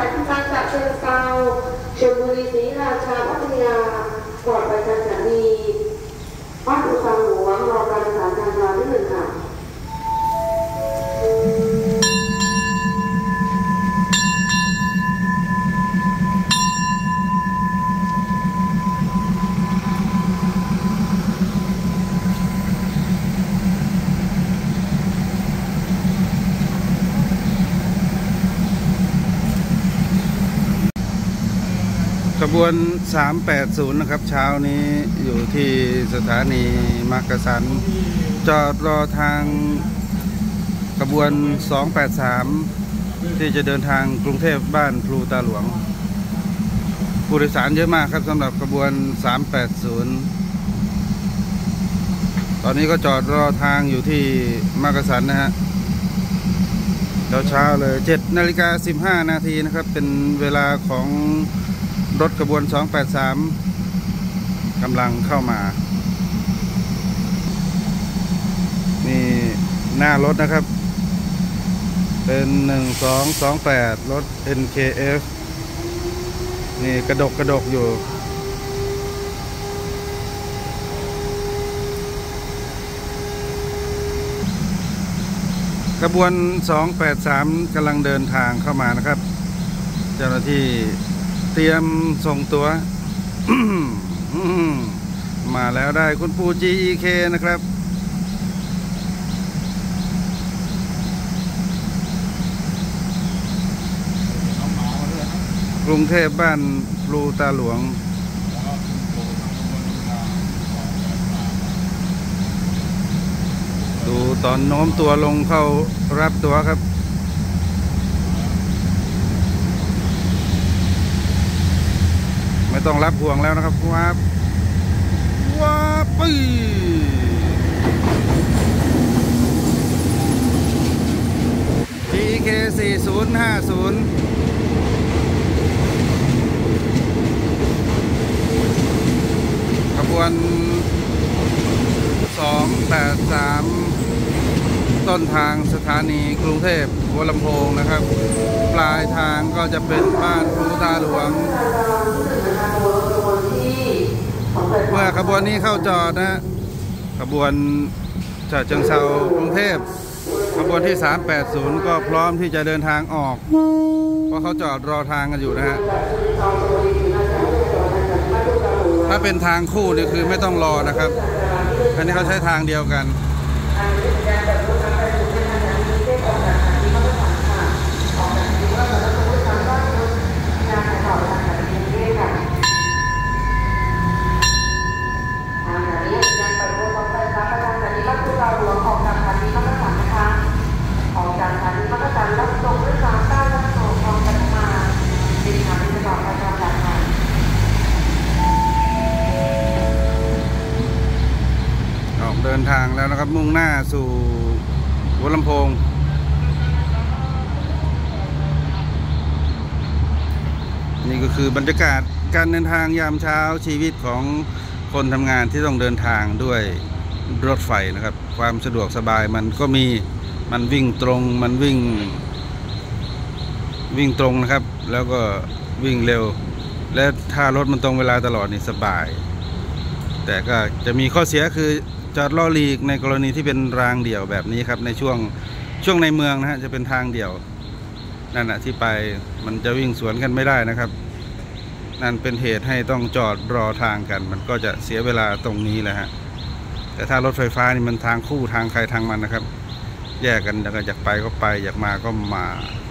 ที่ทางจากเชียงรายชลบุรีศรีราชาพัทยาก่อนไปสถานีบ้านอุตสาหหลวงรอการสถานการณ์ที่1ค่ะขบวน380นะครับเช้านี้อยู่ที่สถานีมักกะสันจอดรอทางขบวน283ที่จะเดินทางกรุงเทพบ้านพลูตาหลวงผู้โดยสารเยอะมากครับสำหรับขบวน380ตอนนี้ก็จอดรอทางอยู่ที่มักกะสันนะฮะเช้าเลย7:15 นาทีนะครับเป็นเวลาของรถขบวน283กำลังเข้ามานี่หน้ารถนะครับเป็น1228รถ NKF นี่กระดกอยู่ขบวน283กำลังเดินทางเข้ามานะครับเจ้าหน้าที่เตรียมส่งตัวมาแล้วได้คุณปู GEK นะครับกรุงเทพบ้านพลูตาหลวงดูตอนโน้มตัวลงเข้ารับตัวครับไม่ต้องรับห่วงแล้วนะครับว้าปี้GK 4050ขบวน283ต้นทางสถานีกรุงเทพหัวลำโพงนะครับปลายทางก็จะเป็นบ้านพลูตาหลวงเมื่อขบวนนี้เข้าจอดนะขบวนฉะเชิงเทรากรุงเทพขบวนที่380ก็พร้อมที่จะเดินทางออกเพราะเขาจอดรอทางกันอยู่นะฮะถ้าเป็นทางคู่นี่คือไม่ต้องรอนะครับอันนี้เขาใช้ทางเดียวกันเดินทางแล้วนะครับมุ่งหน้าสู่หัวลำโพงนี่ก็คือบรรยากาศการเดินทางยามเช้าชีวิตของคนทำงานที่ต้องเดินทางด้วยรถไฟนะครับความสะดวกสบายมันก็มีมันวิ่งตรงมันวิ่งตรงนะครับแล้วก็วิ่งเร็วและถ้ารถมันตรงเวลาตลอดนี่สบายแต่ก็จะมีข้อเสียคือจอดล้อหลีกในกรณีที่เป็นรางเดี่ยวแบบนี้ครับในช่วงในเมืองนะฮะจะเป็นทางเดี่ยวนั่นแหะที่ไปมันจะวิ่งสวนกันไม่ได้นะครับนั่นเป็นเหตุให้ต้องจอดรอทางกันมันก็จะเสียเวลาตรงนี้แหละฮะแต่ถ้ารถไฟฟ้านี่มันทางคู่ทางใครทางมันนะครับแยกกันแล้วก็อยากไปก็ไปอยากมาก็มา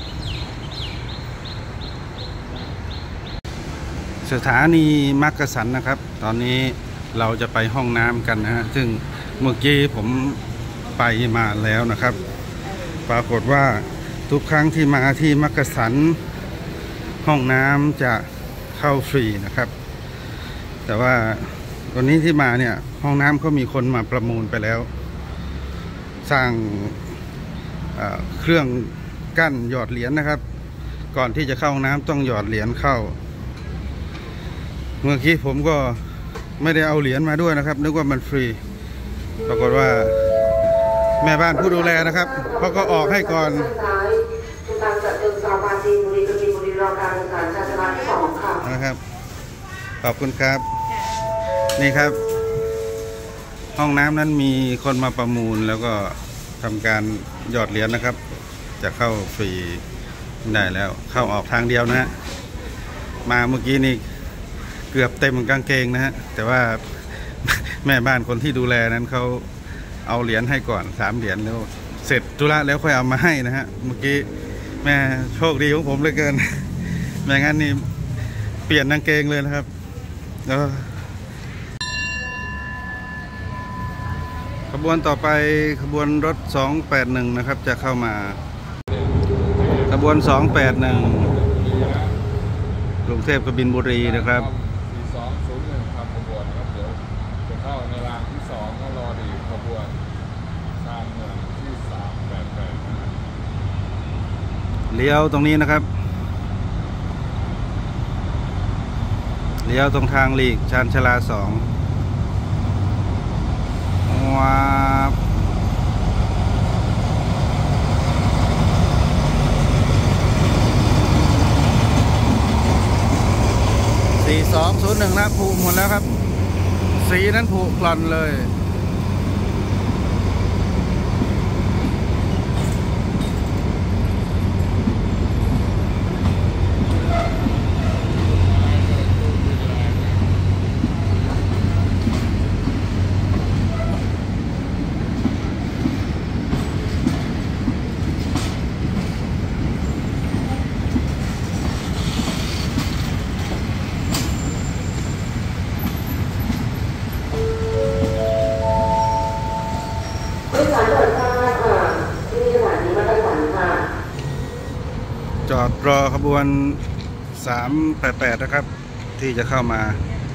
สถานีมักกะสันนะครับตอนนี้เราจะไปห้องน้ำกันนะฮะซึ่งเมื่อกี้ผมไปมาแล้วนะครับปรากฏว่าทุกครั้งที่มาที่มักกะสันห้องน้ำจะเข้าฟรีนะครับแต่ว่าวันนี้ที่มาเนี่ยห้องน้ำเขามีคนมาประมูลไปแล้วสร้างเครื่องกั้นหยอดเหรียญนะครับก่อนที่จะเข้าห้องน้ำต้องหยอดเหรียญเข้าเมื่อกี้ผมก็ไม่ได้เอาเหรียญมาด้วยนะครับนึกว่ามันฟรีปรากฏว่าแม่บ้านผู้ดูแลนะครับเขาก็ออกให้ก่อนทางจากเดิมสาวปาจีนบุรีอการแข่งขันชาญชนะที่2ค่ะนะครับขอบคุณครับนี่ครับห้องน้ำนั้นมีคนมาประมูลแล้วก็ทำการหยอดเหรียญนะครับจะเข้าฟรีได้แล้วเข้าออกทางเดียวนะฮะมาเมื่อกี้นี่เกือบเต็มกางเกงนะฮะแต่ว่าแม่บ้านคนที่ดูแลนั้นเขาเอาเหรียญให้ก่อน3 เหรียญแล้วเสร็จธุระแล้วค่อยเอามาให้นะฮะเมื่อกี้แม่โชคดีของผมเหลือเกินไม่งั้นนี่เปลี่ยนกางเกงเลยนะครับแล้วขบวนต่อไปขบวนรถ281นะครับจะเข้ามาขบวน281กรุงเทพกบินบุรีนะครับ 4201ครับขบวนครับเดี๋ยวจะเข้าในรางที่2ก็รอดีขบวนชานเมืองที่388นะครับเลี้ยวตรงนี้นะครับเลี้ยวตรงทางหลีกชานชลา2ว้า4201นะผูกหมดแล้วครับสีนั้นผูกกล่อนเลยจอดรอขบวน388นะครับที่จะเข้ามา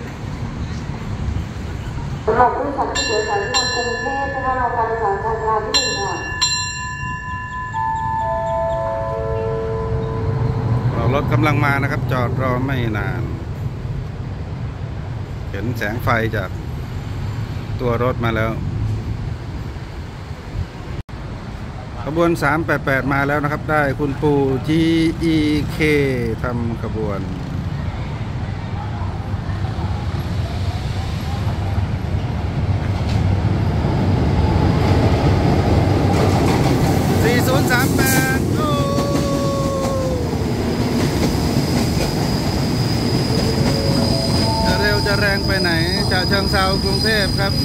สำหรับผู้โดยสารที่โดยสารทางกรุงเทพนะคะเราการโดยสารชานชาลาที่1ค่ะรถกำลังมานะครับจอดรอไม่นานเห็นแสงไฟจากตัวรถมาแล้วขบวน388มาแล้วนะครับได้คุณปู่ GEK ทำขบวน4038โอ้จะเร็วจะแรงไปไหนจากเชิงเทรากรุงเทพครับ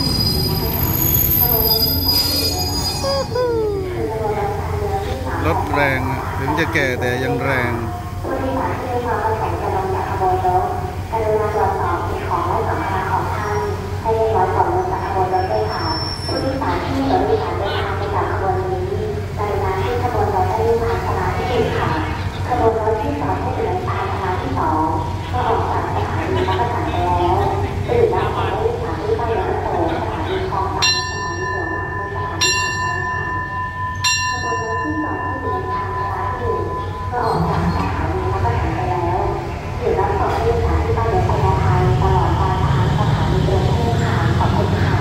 รถแรงถึงจะแก่แต่ยังแรงผู้โดยสารที่มาประสงค์จะลงจากขบวนรถกรุณาตรวจสอบสิ่งของและสัมภาระของท่านให้เรียบร้อยก่อนลงจากขบวนรถด้วยค่ะผู้โดยสารที่มีโดยสารเดินทางไปจากขบวนนี้กรุณาที่ขบวนรถได้วิ่งผ่านชลาที่1ค่ะขบวนรถที่2ให้เป็นผ่านชลาที่2ก็ออกจากสถานีมักกะสันไปแล้วตื่นแล้วขอให้วิ่งผ่านที่ป้ายรถโสสถานีคลองตันสถานีหัวหมากและสถานีถัดไปค่ะขบวนรถที่2ที่เป็นทางชลาที่1ก็ออกจากสถานีมักกะสันไปแล้วตื่นแล้วขอให้วิ่งผ่านที่ป้ายรถพญาไทตลอดการทางสถานีกรุงเทพค่ะขอบคุณค่ะ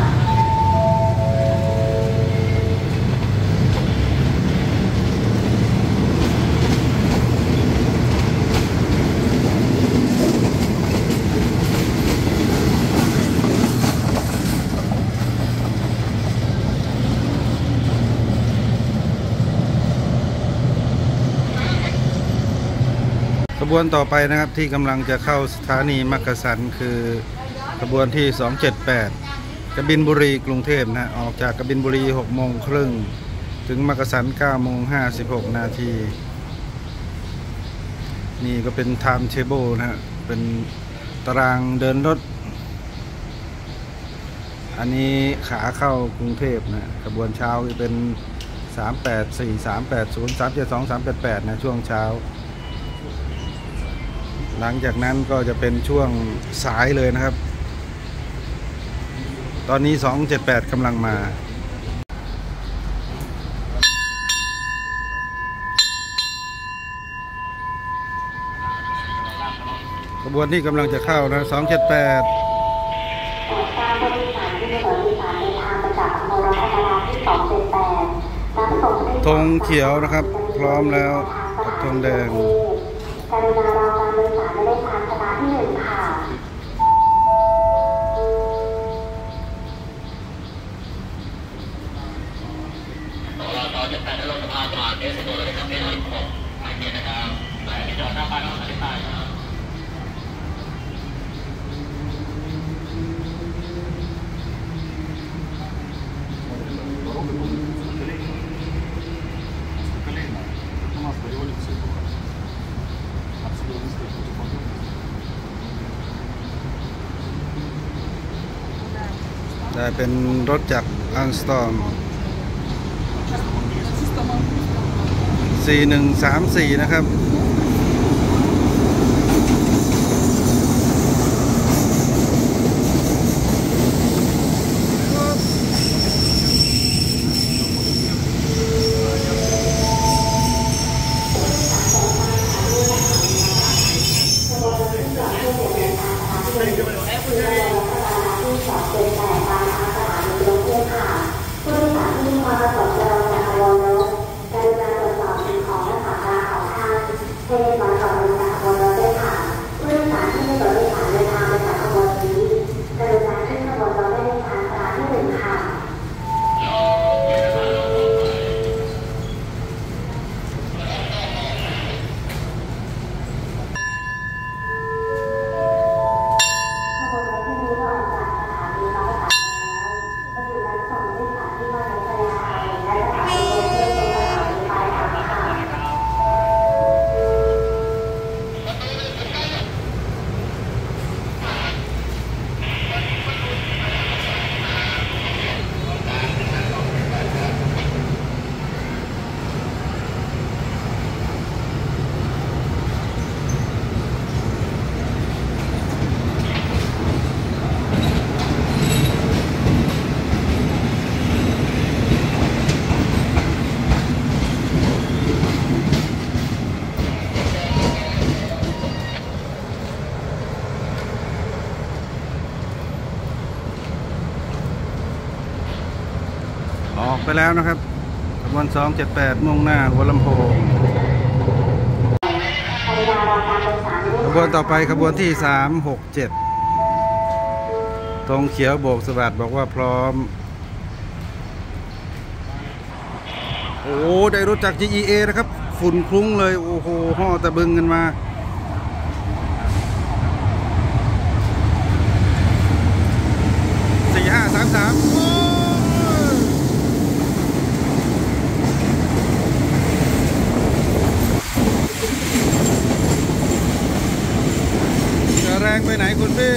ขบวนต่อไปนะครับที่กำลังจะเข้าสถานีมักกะสันคือขบวนที่278กบินบุรีกรุงเทพนะออกจากกบินบุรี6:30ถึงมักกะสัน9:56นี่ก็เป็นไทม์เทเบิลนะฮะเป็นตารางเดินรถอันนี้ขาเข้ากรุงเทพนะขบวนเช้าจะเป็น384 380 372 388นะช่วงเช้าหลังจากนั้นก็จะเป็นช่วงสายเลยนะครับตอนนี้278กำลังมาขบวนที่กำลังจะเข้านะ278ธงเขียวนะครับพร้อมแล้วกับธงแดงกรุณารอแต่เป็นรถจากอังสตอม4134นะครับออกไปแล้วนะครับขบวน278มุ่งหน้าหัวลำโพงขบวนต่อไปขบวนที่367ธงเขียวโบกสวัสดบอกว่าพร้อมโอ้ได้รถจาก GEA นะครับฝุ่นคลุ้งเลยโอ้โหห่อตะบึงกันมา4533แรงไปไหนคุณพี่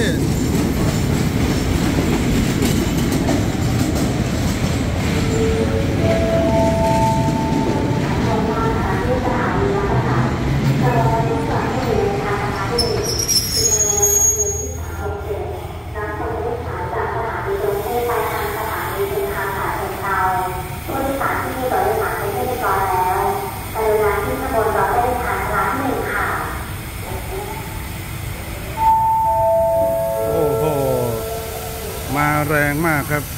มาแรงมากครับ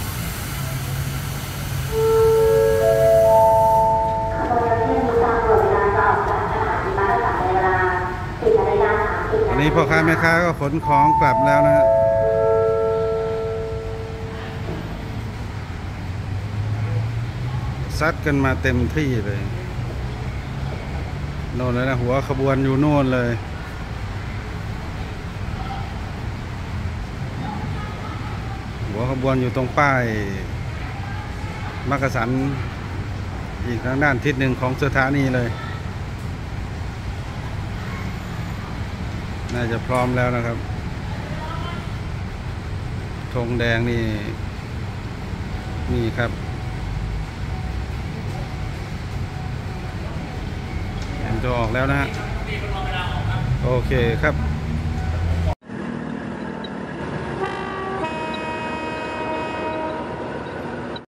อันนี้พ่อค้าแม่ค้าก็ขนของกลับแล้วนะฮะซัดกันมาเต็มที่เลยโน่นเลยนะหัวขบวนอยู่โน่นเลยหัวขบวนอยู่ตรงป้ายมักกะสันอีกทางด้านทิศหนึ่งของสถานีเลยน่าจะพร้อมแล้วนะครับธงแดงนี่ครับจะออกแล้วนะฮะโอเคครับ